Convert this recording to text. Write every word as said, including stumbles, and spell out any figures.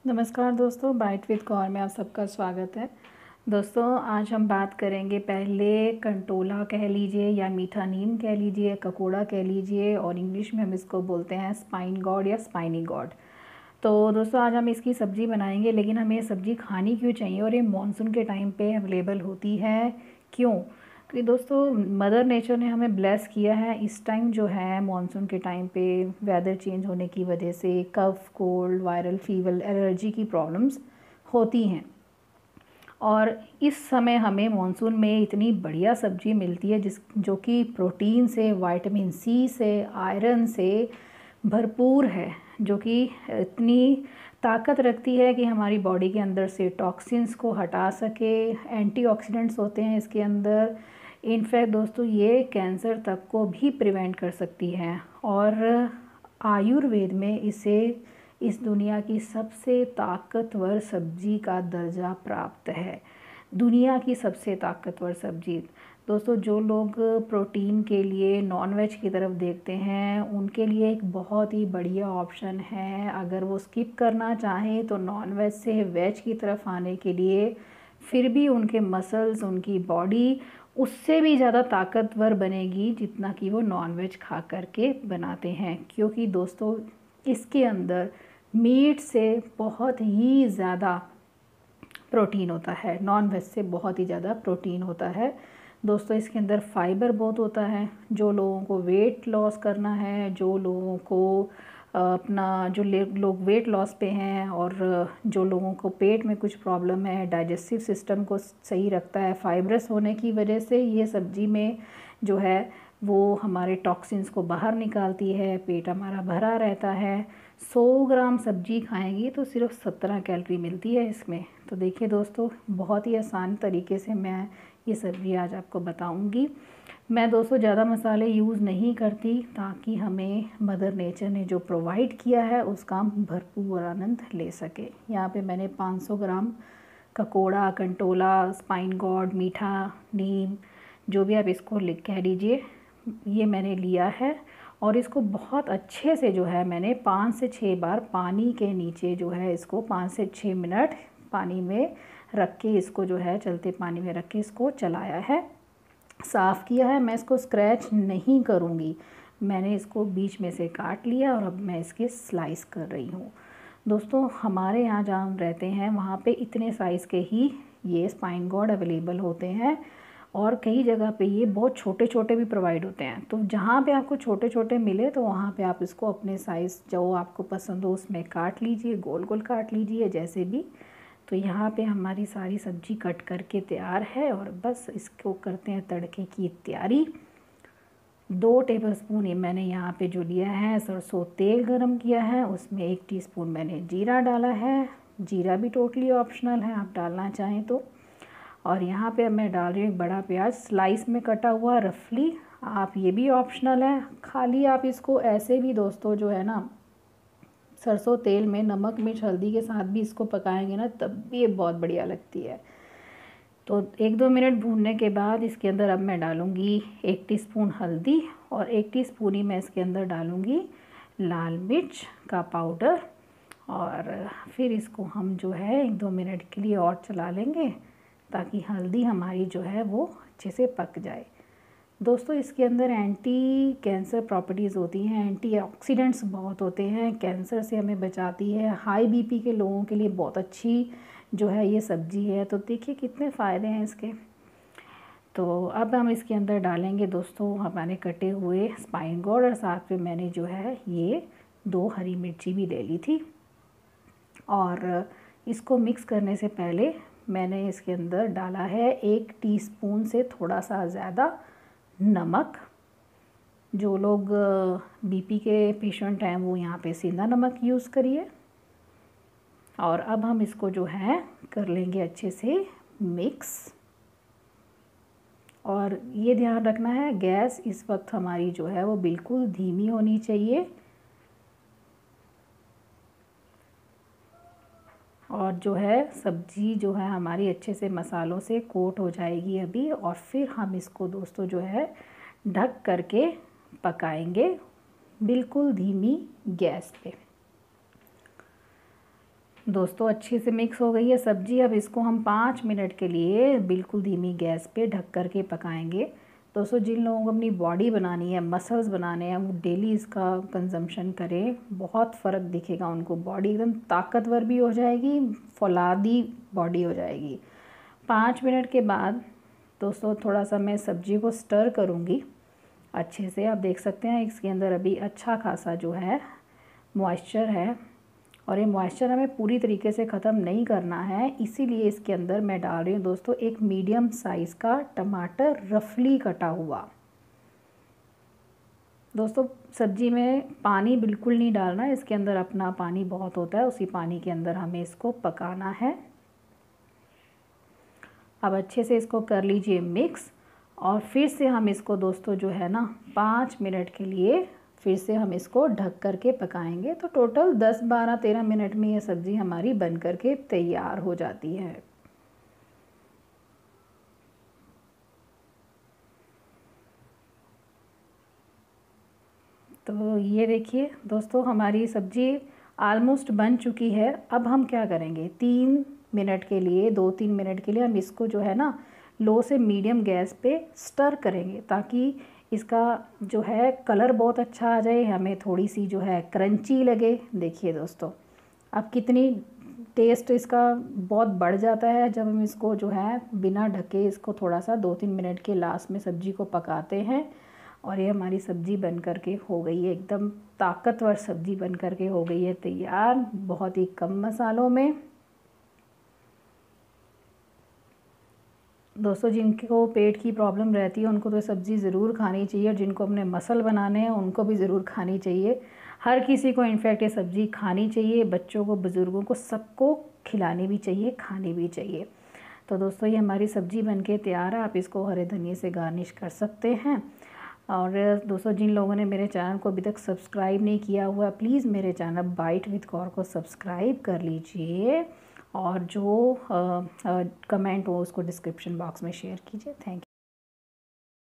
नमस्कार दोस्तों, bite with Kaur में आप सबका स्वागत है। दोस्तों आज हम बात करेंगे पहले कंटोला कह लीजिए या मीठा नीम कह लीजिए, ककोड़ा कह लीजिए और इंग्लिश में हम इसको बोलते हैं स्पाइन गॉड या स्पाइनी गॉड। तो दोस्तों आज हम इसकी सब्ज़ी बनाएंगे, लेकिन हमें ये सब्ज़ी खानी क्यों चाहिए और ये मानसून के टाइम पे अवेलेबल होती है क्यों? कि दोस्तों मदर नेचर ने हमें ब्लेस किया है। इस टाइम जो है मानसून के टाइम पे वेदर चेंज होने की वजह से cough, cold, viral fever, allergy की प्रॉब्लम्स होती हैं और इस समय हमें मानसून में इतनी बढ़िया सब्ज़ी मिलती है जिस जो कि प्रोटीन से, विटामिन सी से, आयरन से भरपूर है, जो कि इतनी ताकत रखती है कि हमारी बॉडी के अंदर से टॉक्सिन्स को हटा सके। एंटीऑक्सीडेंट्स होते हैं इसके अंदर। इनफैक्ट दोस्तों ये कैंसर तक को भी प्रिवेंट कर सकती है और आयुर्वेद में इसे इस दुनिया की सबसे ताकतवर सब्जी का दर्जा प्राप्त है। दुनिया की सबसे ताकतवर सब्जी। दोस्तों जो लोग प्रोटीन के लिए नॉनवेज की तरफ देखते हैं उनके लिए एक बहुत ही बढ़िया ऑप्शन है। अगर वो स्किप करना चाहें तो नॉनवेज से वेज की तरफ आने के लिए फिर भी उनके मसल्स, उनकी बॉडी उससे भी ज़्यादा ताकतवर बनेगी जितना कि वो नॉनवेज खा करके बनाते हैं, क्योंकि दोस्तों इसके अंदर मीट से बहुत ही ज़्यादा प्रोटीन होता है, नॉनवेज से बहुत ही ज़्यादा प्रोटीन होता है। दोस्तों इसके अंदर फाइबर बहुत होता है। जो लोगों को वेट लॉस करना है, जो लोगों को अपना जो लोग वेट लॉस पे हैं और जो लोगों को पेट में कुछ प्रॉब्लम है, डाइजेस्टिव सिस्टम को सही रखता है, फाइब्रस होने की वजह से ये सब्ज़ी में जो है वो हमारे टॉक्सिन्स को बाहर निकालती है, पेट हमारा भरा रहता है। सौ ग्राम सब्जी खाएंगी तो सिर्फ सत्रह कैलोरी मिलती है इसमें। तो देखिए दोस्तों बहुत ही आसान तरीके से मैं ये सब्ज़ी आज आपको बताऊंगी। मैं दोस्तों ज़्यादा मसाले यूज़ नहीं करती ताकि हमें मदर नेचर ने जो प्रोवाइड किया है उसका हम भरपूर आनंद ले सके। यहाँ पे मैंने पाँच सौ ग्राम ककोड़ा, कंटोला, स्पाइन गॉड, मीठा नीम, जो भी आप इसको लिख कह लीजिए, ये मैंने लिया है और इसको बहुत अच्छे से जो है मैंने पाँच से छः बार पानी के नीचे जो है इसको पाँच से छः मिनट पानी में रख के इसको जो है चलते पानी में रख के इसको चलाया है, साफ़ किया है। मैं इसको स्क्रैच नहीं करूँगी, मैंने इसको बीच में से काट लिया और अब मैं इसके स्लाइस कर रही हूँ। दोस्तों हमारे यहाँ जहाँ हम रहते हैं वहाँ पे इतने साइज़ के ही ये स्पाइन गॉड अवेलेबल होते हैं और कई जगह पे ये बहुत छोटे छोटे भी प्रोवाइड होते हैं। तो जहाँ पे आपको छोटे छोटे मिले तो वहाँ पे आप इसको अपने साइज़ जो आपको पसंद हो उसमें काट लीजिए, गोल गोल काट लीजिए जैसे भी। तो यहाँ पे हमारी सारी सब्ज़ी कट करके तैयार है और बस इसको करते हैं तड़के की तैयारी। दो टेबलस्पून ये मैंने यहाँ पे जो लिया है सरसों तेल गरम किया है, उसमें एक टीस्पून मैंने जीरा डाला है। जीरा भी टोटली ऑप्शनल है, आप डालना चाहें तो। और यहाँ पे मैं डाल रही हूँ एक बड़ा प्याज स्लाइस में कटा हुआ रफली, आप ये भी ऑप्शनल है। खाली आप इसको ऐसे भी दोस्तों जो है ना सरसों तेल में नमक, मिर्च, हल्दी के साथ भी इसको पकाएंगे ना तब भी ये बहुत बढ़िया लगती है। तो एक दो मिनट भूनने के बाद इसके अंदर अब मैं डालूँगी एक टीस्पून हल्दी और एक टीस्पून ही मैं इसके अंदर डालूँगी लाल मिर्च का पाउडर और फिर इसको हम जो है एक दो मिनट के लिए और चला लेंगे ताकि हल्दी हमारी जो है वो अच्छे से पक जाए। दोस्तों इसके अंदर एंटी कैंसर प्रॉपर्टीज़ होती हैं, एंटीऑक्सीडेंट्स बहुत होते हैं, कैंसर से हमें बचाती है। हाई बीपी के लोगों के लिए बहुत अच्छी जो है ये सब्ज़ी है। तो देखिए कितने फ़ायदे हैं इसके। तो अब हम इसके अंदर डालेंगे दोस्तों हमारे कटे हुए स्पाइन गॉड और साथ में मैंने जो है ये दो हरी मिर्ची भी ले ली थी। और इसको मिक्स करने से पहले मैंने इसके अंदर डाला है एक टीस्पून से थोड़ा सा ज़्यादा नमक। जो लोग बीपी के पेशेंट हैं वो यहाँ पे सीधा नमक यूज़ करिए। और अब हम इसको जो है कर लेंगे अच्छे से मिक्स। और ये ध्यान रखना है गैस इस वक्त हमारी जो है वो बिल्कुल धीमी होनी चाहिए। और जो है सब्ज़ी जो है हमारी अच्छे से मसालों से कोट हो जाएगी अभी, और फिर हम इसको दोस्तों जो है ढक करके पकाएंगे बिल्कुल धीमी गैस पे। दोस्तों अच्छे से मिक्स हो गई है सब्ज़ी। अब इसको हम पाँच मिनट के लिए बिल्कुल धीमी गैस पे ढक कर के पकाएंगे। दोस्तों जिन लोगों को अपनी बॉडी बनानी है, मसल्स बनाने हैं, वो डेली इसका कंजम्पशन करें, बहुत फ़र्क दिखेगा उनको। बॉडी एकदम ताकतवर भी हो जाएगी, फौलादी बॉडी हो जाएगी। पाँच मिनट के बाद दोस्तों थोड़ा सा मैं सब्ज़ी को स्टर करूँगी अच्छे से। आप देख सकते हैं इसके अंदर अभी अच्छा खासा जो है मॉइस्चर है, और ये मॉइस्चर हमें पूरी तरीके से ख़त्म नहीं करना है, इसीलिए इसके अंदर मैं डाल रही हूँ दोस्तों एक मीडियम साइज़ का टमाटर रफली कटा हुआ। दोस्तों सब्ज़ी में पानी बिल्कुल नहीं डालना, इसके अंदर अपना पानी बहुत होता है, उसी पानी के अंदर हमें इसको पकाना है। अब अच्छे से इसको कर लीजिए मिक्स, और फिर से हम इसको दोस्तों जो है ना पाँच मिनट के लिए फिर से हम इसको ढक कर के पकाएंगे। तो टोटल दस बारह तेरह मिनट में ये सब्ज़ी हमारी बन कर के तैयार हो जाती है। तो ये देखिए दोस्तों हमारी सब्ज़ी आलमोस्ट बन चुकी है। अब हम क्या करेंगे, तीन मिनट के लिए दो तीन मिनट के लिए हम इसको जो है ना लो से मीडियम गैस पे स्टर करेंगे, ताकि इसका जो है कलर बहुत अच्छा आ जाए, हमें थोड़ी सी जो है क्रंची लगे। देखिए दोस्तों अब कितनी टेस्ट इसका बहुत बढ़ जाता है जब हम इसको जो है बिना ढके इसको थोड़ा सा दो तीन मिनट के लास्ट में सब्ज़ी को पकाते हैं। और ये हमारी सब्ज़ी बन कर के हो गई है, एकदम ताकतवर सब्ज़ी बन कर के हो गई है तैयार, बहुत ही कम मसालों में। दोस्तों जिनको पेट की प्रॉब्लम रहती है उनको तो सब्ज़ी ज़रूर खानी चाहिए, और जिनको अपने मसल बनाने हैं उनको भी ज़रूर खानी चाहिए। हर किसी को इनफैक्ट ये सब्ज़ी खानी चाहिए, बच्चों को, बुज़ुर्गों को, सबको खिलानी भी चाहिए, खानी भी चाहिए। तो दोस्तों ये हमारी सब्ज़ी बनके तैयार है, आप इसको हरे धनिए से गार्निश कर सकते हैं। और दोस्तों जिन लोगों ने मेरे चैनल को अभी तक सब्सक्राइब नहीं किया हुआ, प्लीज़ मेरे चैनल बाइट विद कौर को सब्सक्राइब कर लीजिए, और जो कमेंट हो उसको डिस्क्रिप्शन बॉक्स में शेयर कीजिए। Thank you.